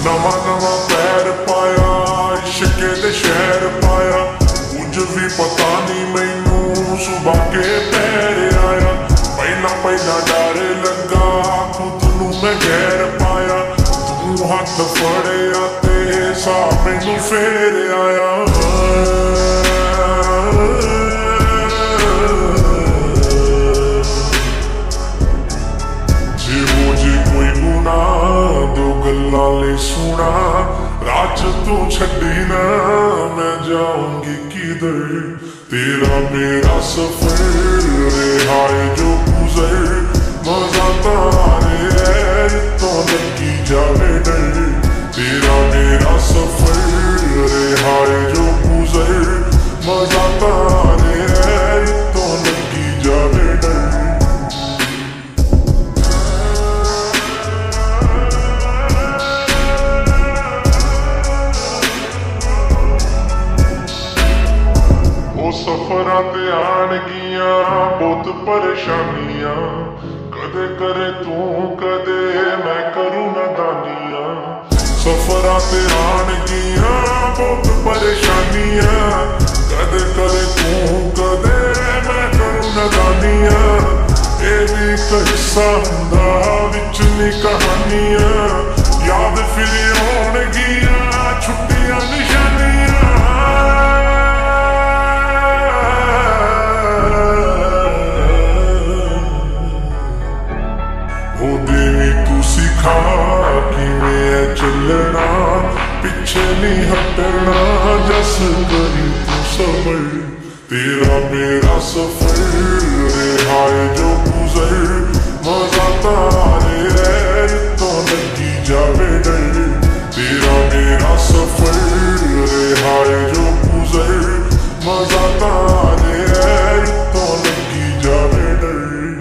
नवा नवा पैर पाया इश्के दे शहर पाया, कुछ भी पता नहीं मैनू सुबह के पैर आया। पहला पहला डर लगा खुद नू मैं गैर पाया, तू हाथ फड़िया ते सा मैनू फेर आया। गल्लां सुना राज तू छड़ी ना, मैं जाऊंगी किधर तेरा मेरा सफर हाय जो गुजर। मजा तारे है तो लगी जावे डर, तेरा मेरा सफर हाय जो गुजर। मजा तारे है तो लगी जावे डर। सफरां ते आणगियां बहुत परेशानियां, कदे करे तू कदे मैं करूं नादानियां। सफरां ते आणगियां बहुत परेशानियां, कदे करे तू कदे मैं करूं नादानियां। ये भी किस्सा हुंदा विच नी कहानियां, याद फिर आउणगियां छुट्टियां निशानियां। चलना पिछे नहीं हटना, जस करी तू सबर तेरा मेरा सफर हाय जो गुजर। मजा तारे है तो लगी जावे डर, तेरा मेरा सफर हाय जो गुजर। मजा तारे है तो लगी जावे डर।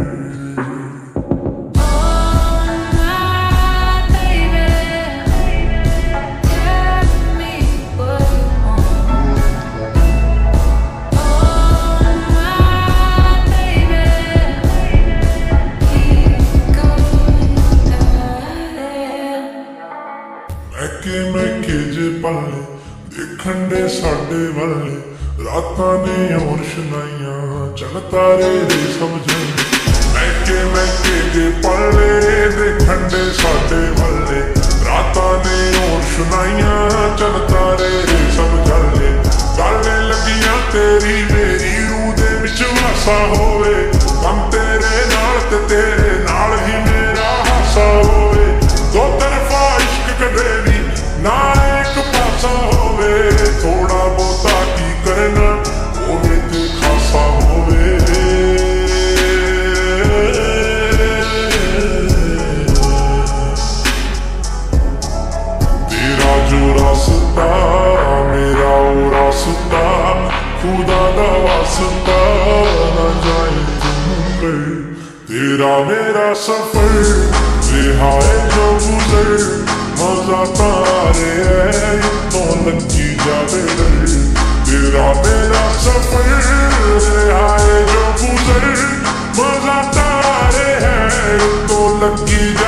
मैके जे पले देखण दे साडे वाले, रातां ने और शनाइयां चल तारे रे समझ। मैके जे पले देखण दे साडे वाले, रातां ने और शनाइयां चल तारे रे समझ ले। गल लगियां तेरी मेरी रूह दे विच वासा होवे, हम तेरे नाल ते तेरे नाल ही मेरा हासा होवे। दो तरफा इश्क कदे भी ना एक पासा होवे, थोड़ा बहुता की करना होवे ते खासा होवे। तेरा जो रास्ता मेरा वो रास्ता, खुदा दा वास्ता ना जाए तुम। तेरा मेरा सफर हाय जो गुजर। मजा तारे है तो लगी जावे डर, तेरा मेरा सफर हाय जो गुजर। मजा तारे है तो लगी